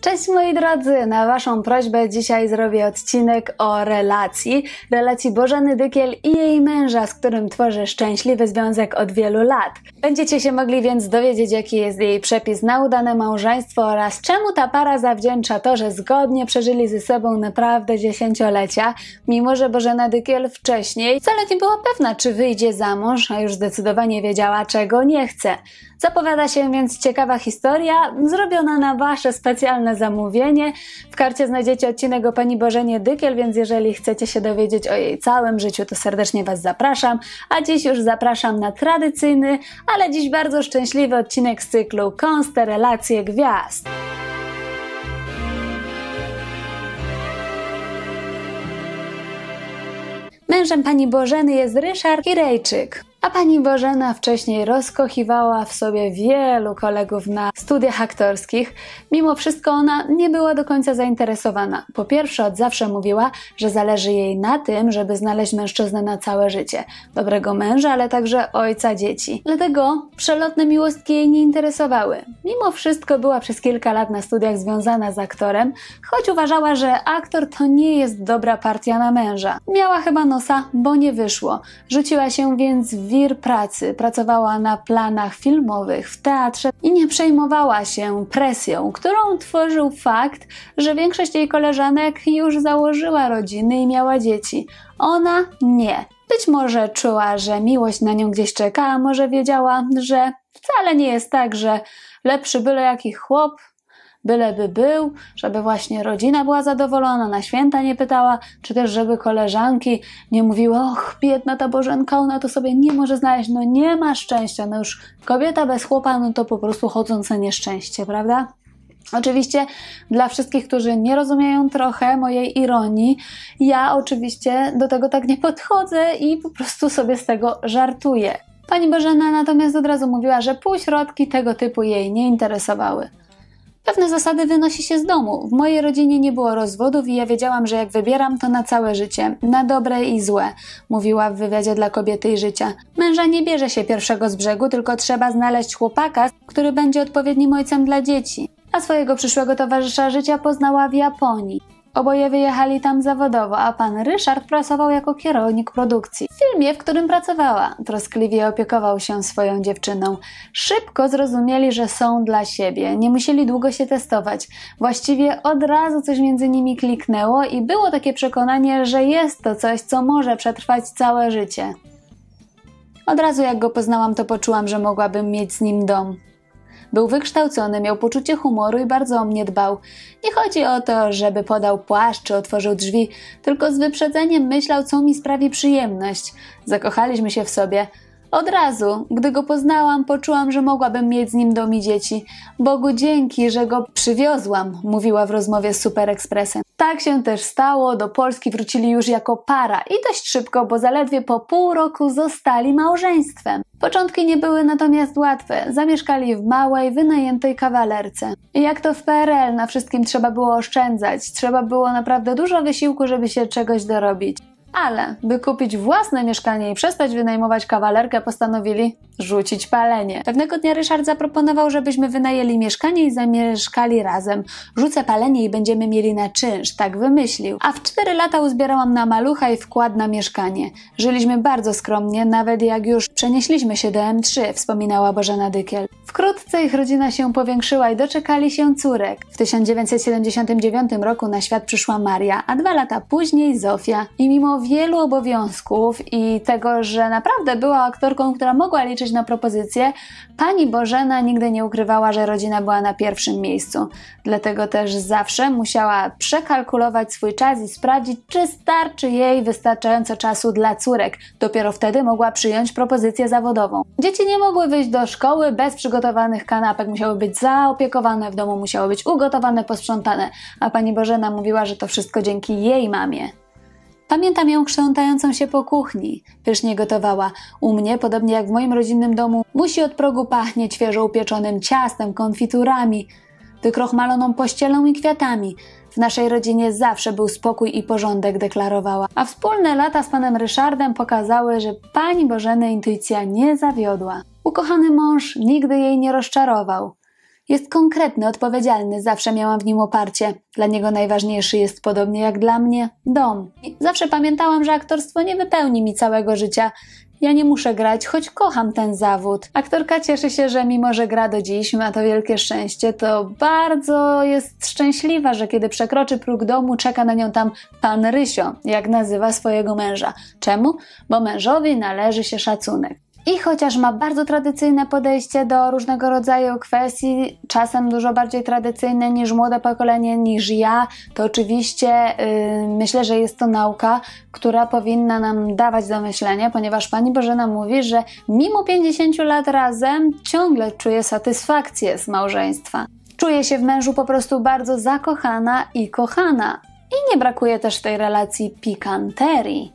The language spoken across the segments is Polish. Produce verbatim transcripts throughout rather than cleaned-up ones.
Cześć moi drodzy, na waszą prośbę dzisiaj zrobię odcinek o relacji, relacji Bożeny Dykiel i jej męża, z którym tworzy szczęśliwy związek od wielu lat. Będziecie się mogli więc dowiedzieć, jaki jest jej przepis na udane małżeństwo oraz czemu ta para zawdzięcza to, że zgodnie przeżyli ze sobą naprawdę dziesięciolecia, mimo że Bożena Dykiel wcześniej wcale nie była pewna, czy wyjdzie za mąż, a już zdecydowanie wiedziała, czego nie chce. Zapowiada się więc ciekawa historia, zrobiona na wasze specjalne zamówienie. W karcie znajdziecie odcinek o pani Bożenie Dykiel, więc jeżeli chcecie się dowiedzieć o jej całym życiu, to serdecznie was zapraszam. A dziś już zapraszam na tradycyjny, ale dziś bardzo szczęśliwy odcinek z cyklu Konstelacje Gwiazd. Mężem pani Bożeny jest Ryszard Kirejczyk. A pani Bożena wcześniej rozkochiwała w sobie wielu kolegów na studiach aktorskich. Mimo wszystko ona nie była do końca zainteresowana. Po pierwsze, od zawsze mówiła, że zależy jej na tym, żeby znaleźć mężczyznę na całe życie. Dobrego męża, ale także ojca dzieci. Dlatego przelotne miłostki jej nie interesowały. Mimo wszystko była przez kilka lat na studiach związana z aktorem, choć uważała, że aktor to nie jest dobra partia na męża. Miała chyba nosa, bo nie wyszło. Rzuciła się więc w wir pracy, pracowała na planach filmowych, w teatrze i nie przejmowała się presją, którą tworzył fakt, że większość jej koleżanek już założyła rodziny i miała dzieci. Ona nie. Być może czuła, że miłość na nią gdzieś czeka, a może wiedziała, że wcale nie jest tak, że lepszy byle jaki chłop, byleby był, żeby właśnie rodzina była zadowolona, na święta nie pytała, czy też żeby koleżanki nie mówiły: och, biedna ta Bożenka, ona to sobie nie może znaleźć, no nie ma szczęścia, no już kobieta bez chłopa, no to po prostu chodzące nieszczęście, prawda? Oczywiście dla wszystkich, którzy nie rozumieją trochę mojej ironii, ja oczywiście do tego tak nie podchodzę i po prostu sobie z tego żartuję. Pani Bożena natomiast od razu mówiła, że półśrodki tego typu jej nie interesowały. Pewne zasady wynosi się z domu. W mojej rodzinie nie było rozwodów i ja wiedziałam, że jak wybieram, to na całe życie. Na dobre i złe, mówiła w wywiadzie dla Kobiety i Życia. Męża nie bierze się pierwszego z brzegu, tylko trzeba znaleźć chłopaka, który będzie odpowiednim ojcem dla dzieci. A swojego przyszłego towarzysza życia poznała w Japonii. Oboje wyjechali tam zawodowo, a pan Ryszard pracował jako kierownik produkcji. W filmie, w którym pracowała, troskliwie opiekował się swoją dziewczyną. Szybko zrozumieli, że są dla siebie. Nie musieli długo się testować. Właściwie od razu coś między nimi kliknęło i było takie przekonanie, że jest to coś, co może przetrwać całe życie. Od razu jak go poznałam, to poczułam, że mogłabym mieć z nim dom. Był wykształcony, miał poczucie humoru i bardzo o mnie dbał. Nie chodzi o to, żeby podał płaszcz czy otworzył drzwi, tylko z wyprzedzeniem myślał, co mi sprawi przyjemność. Zakochaliśmy się w sobie. Od razu, gdy go poznałam, poczułam, że mogłabym mieć z nim dom i dzieci. Bogu dzięki, że go przywiozłam, mówiła w rozmowie z Super Expressem. Tak się też stało, do Polski wrócili już jako para i dość szybko, bo zaledwie po pół roku zostali małżeństwem. Początki nie były natomiast łatwe. Zamieszkali w małej, wynajętej kawalerce. I jak to w P R L, na wszystkim trzeba było oszczędzać. Trzeba było naprawdę dużo wysiłku, żeby się czegoś dorobić. Ale by kupić własne mieszkanie i przestać wynajmować kawalerkę, postanowili rzucić palenie. Pewnego dnia Ryszard zaproponował, żebyśmy wynajęli mieszkanie i zamieszkali razem. Rzucę palenie i będziemy mieli na czynsz, tak wymyślił. A w cztery lata uzbierałam na malucha i wkład na mieszkanie. Żyliśmy bardzo skromnie, nawet jak już przenieśliśmy się do M trzy, wspominała Bożena Dykiel. Wkrótce ich rodzina się powiększyła i doczekali się córek. W tysiąc dziewięćset siedemdziesiątym dziewiątym roku na świat przyszła Maria, a dwa lata później Zofia. I mimo wielu obowiązków i tego, że naprawdę była aktorką, która mogła liczyć na propozycje, pani Bożena nigdy nie ukrywała, że rodzina była na pierwszym miejscu. Dlatego też zawsze musiała przekalkulować swój czas i sprawdzić, czy starczy jej wystarczająco czasu dla córek. Dopiero wtedy mogła przyjąć propozycję zawodową. Dzieci nie mogły wyjść do szkoły bez przygotowanych kanapek, musiały być zaopiekowane w domu, musiały być ugotowane, posprzątane, a pani Bożena mówiła, że to wszystko dzięki jej mamie. Pamiętam ją krzątającą się po kuchni. Pysznie gotowała. U mnie, podobnie jak w moim rodzinnym domu, musi od progu pachnieć świeżo upieczonym ciastem, konfiturami, wykrochmaloną pościelą i kwiatami. W naszej rodzinie zawsze był spokój i porządek, deklarowała. A wspólne lata z panem Ryszardem pokazały, że pani Bożeny intuicja nie zawiodła. Ukochany mąż nigdy jej nie rozczarował. Jest konkretny, odpowiedzialny, zawsze miałam w nim oparcie. Dla niego najważniejszy jest, podobnie jak dla mnie, dom. I zawsze pamiętałam, że aktorstwo nie wypełni mi całego życia. Ja nie muszę grać, choć kocham ten zawód. Aktorka cieszy się, że mimo, że gra do dziś, ma to wielkie szczęście, to bardzo jest szczęśliwa, że kiedy przekroczy próg domu, czeka na nią tam pan Rysio, jak nazywa swojego męża. Czemu? Bo mężowi należy się szacunek. I chociaż ma bardzo tradycyjne podejście do różnego rodzaju kwestii, czasem dużo bardziej tradycyjne niż młode pokolenie, niż ja, to oczywiście yy, myślę, że jest to nauka, która powinna nam dawać do myślenia, ponieważ pani Bożena mówi, że mimo pięćdziesięciu lat razem ciągle czuje satysfakcję z małżeństwa. Czuje się w mężu po prostu bardzo zakochana i kochana. I nie brakuje też w tej relacji pikanterii.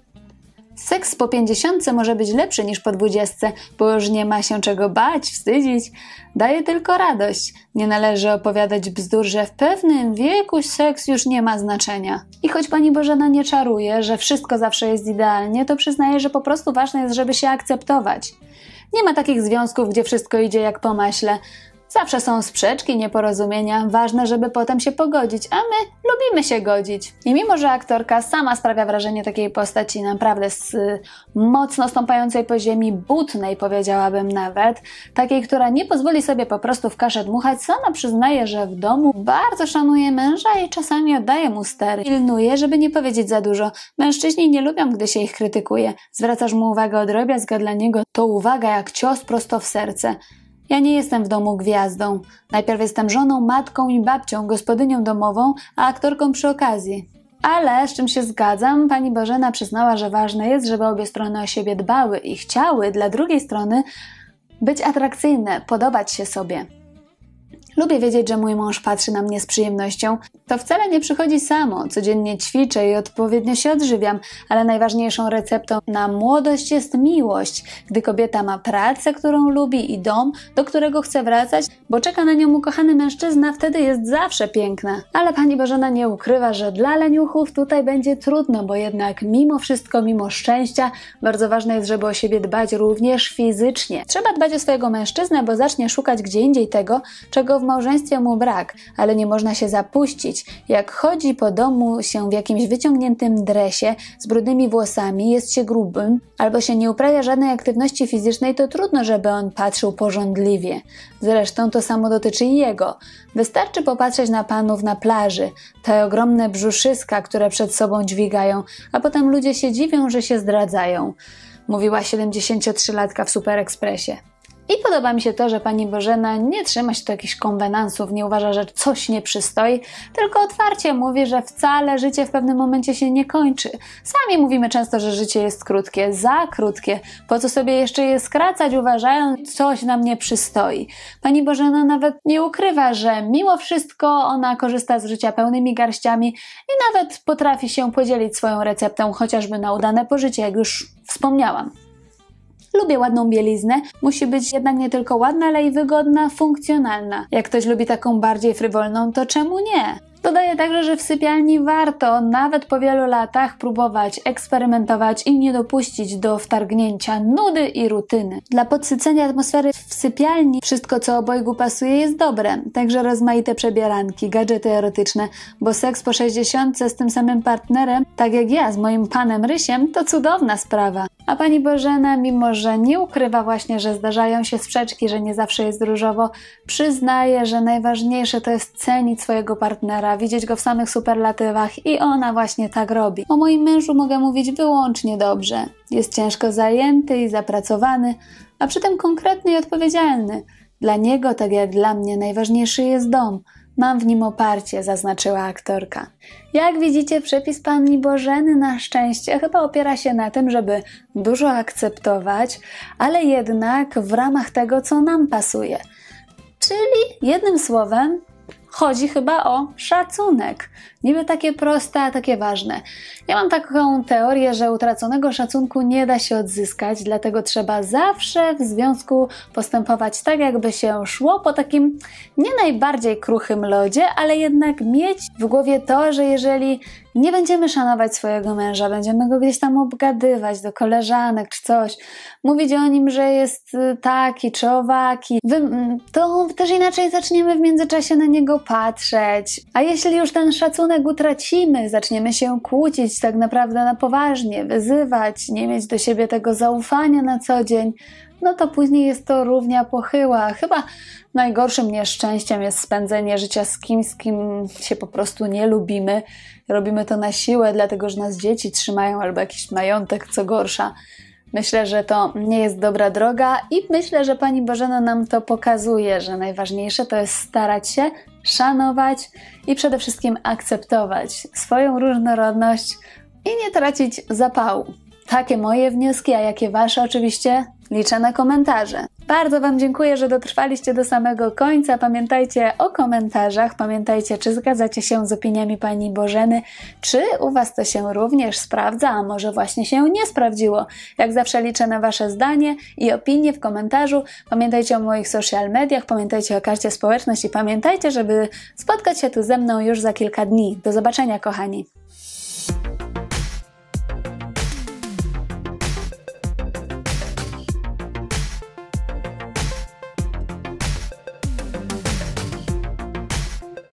Seks po pięćdziesiątce może być lepszy niż po dwudziestce, bo już nie ma się czego bać, wstydzić. Daje tylko radość. Nie należy opowiadać bzdur, że w pewnym wieku seks już nie ma znaczenia. I choć pani Bożena nie czaruje, że wszystko zawsze jest idealnie, to przyznaje, że po prostu ważne jest, żeby się akceptować. Nie ma takich związków, gdzie wszystko idzie jak po maśle. Zawsze są sprzeczki, nieporozumienia, ważne, żeby potem się pogodzić, a my lubimy się godzić. I mimo, że aktorka sama sprawia wrażenie takiej postaci naprawdę z, y, mocno stąpającej po ziemi, butnej powiedziałabym nawet, takiej, która nie pozwoli sobie po prostu w kaszę dmuchać, sama przyznaje, że w domu bardzo szanuje męża i czasami oddaje mu stery. Pilnuje, żeby nie powiedzieć za dużo. Mężczyźni nie lubią, gdy się ich krytykuje. Zwracasz mu uwagę o drobiazg, a dla niego to uwaga jak cios prosto w serce. Ja nie jestem w domu gwiazdą. Najpierw jestem żoną, matką i babcią, gospodynią domową, a aktorką przy okazji. Ale, z czym się zgadzam, pani Bożena przyznała, że ważne jest, żeby obie strony o siebie dbały i chciały dla drugiej strony być atrakcyjne, podobać się sobie. Lubię wiedzieć, że mój mąż patrzy na mnie z przyjemnością. To wcale nie przychodzi samo. Codziennie ćwiczę i odpowiednio się odżywiam, ale najważniejszą receptą na młodość jest miłość. Gdy kobieta ma pracę, którą lubi i dom, do którego chce wracać, bo czeka na nią ukochany mężczyzna, wtedy jest zawsze piękna. Ale pani Bożena nie ukrywa, że dla leniuchów tutaj będzie trudno, bo jednak mimo wszystko, mimo szczęścia, bardzo ważne jest, żeby o siebie dbać również fizycznie. Trzeba dbać o swojego mężczyznę, bo zacznie szukać gdzie indziej tego, czego w małżeństwie mu brak, ale nie można się zapuścić. Jak chodzi po domu się w jakimś wyciągniętym dresie z brudnymi włosami, jest się grubym, albo się nie uprawia żadnej aktywności fizycznej, to trudno, żeby on patrzył pożądliwie. Zresztą to samo dotyczy i jego. Wystarczy popatrzeć na panów na plaży, te ogromne brzuszyska, które przed sobą dźwigają, a potem ludzie się dziwią, że się zdradzają. Mówiła siedemdziesięciotrzylatka w Super Expressie. I podoba mi się to, że pani Bożena nie trzyma się tu jakichś konwenansów, nie uważa, że coś nie przystoi, tylko otwarcie mówi, że wcale życie w pewnym momencie się nie kończy. Sami mówimy często, że życie jest krótkie, za krótkie, po co sobie jeszcze je skracać, uważając, coś nam nie przystoi. Pani Bożena nawet nie ukrywa, że mimo wszystko ona korzysta z życia pełnymi garściami i nawet potrafi się podzielić swoją receptą, chociażby na udane pożycie, jak już wspomniałam. Lubię ładną bieliznę, musi być jednak nie tylko ładna, ale i wygodna, funkcjonalna. Jak ktoś lubi taką bardziej frywolną, to czemu nie? Dodaję także, że w sypialni warto nawet po wielu latach próbować, eksperymentować i nie dopuścić do wtargnięcia nudy i rutyny. Dla podsycenia atmosfery w sypialni wszystko, co obojgu pasuje, jest dobre. Także rozmaite przebieranki, gadżety erotyczne, bo seks po sześćdziesiątce z tym samym partnerem, tak jak ja z moim panem Rysiem, to cudowna sprawa. A pani Bożena, mimo że nie ukrywa właśnie, że zdarzają się sprzeczki, że nie zawsze jest różowo, przyznaje, że najważniejsze to jest cenić swojego partnera, widzieć go w samych superlatywach i ona właśnie tak robi. O moim mężu mogę mówić wyłącznie dobrze. Jest ciężko zajęty i zapracowany, a przy tym konkretny i odpowiedzialny. Dla niego, tak jak dla mnie, najważniejszy jest dom. Mam w nim oparcie, zaznaczyła aktorka. Jak widzicie, przepis pani Bożeny na szczęście chyba opiera się na tym, żeby dużo akceptować, ale jednak w ramach tego, co nam pasuje. Czyli jednym słowem, chodzi chyba o szacunek. Niby takie proste, a takie ważne. Ja mam taką teorię, że utraconego szacunku nie da się odzyskać, dlatego trzeba zawsze w związku postępować tak, jakby się szło po takim nie najbardziej kruchym lodzie, ale jednak mieć w głowie to, że jeżeli nie będziemy szanować swojego męża, będziemy go gdzieś tam obgadywać do koleżanek czy coś, mówić o nim, że jest taki czy owaki, to też inaczej zaczniemy w międzyczasie na niego patrzeć. A jeśli już ten szacunek utracimy, zaczniemy się kłócić tak naprawdę na poważnie, wyzywać, nie mieć do siebie tego zaufania na co dzień, no to później jest to równia pochyła. Chyba najgorszym nieszczęściem jest spędzenie życia z kimś, z kim się po prostu nie lubimy. Robimy to na siłę, dlatego że nas dzieci trzymają albo jakiś majątek, co gorsza. Myślę, że to nie jest dobra droga i myślę, że Pani Bożena nam to pokazuje, że najważniejsze to jest starać się, szanować i przede wszystkim akceptować swoją różnorodność i nie tracić zapału. Takie moje wnioski, a jakie Wasze oczywiście liczę na komentarze. Bardzo Wam dziękuję, że dotrwaliście do samego końca. Pamiętajcie o komentarzach, pamiętajcie, czy zgadzacie się z opiniami Pani Bożeny, czy u Was to się również sprawdza, a może właśnie się nie sprawdziło. Jak zawsze liczę na Wasze zdanie i opinie w komentarzu. Pamiętajcie o moich social mediach, pamiętajcie o karcie społeczność i pamiętajcie, żeby spotkać się tu ze mną już za kilka dni. Do zobaczenia, kochani!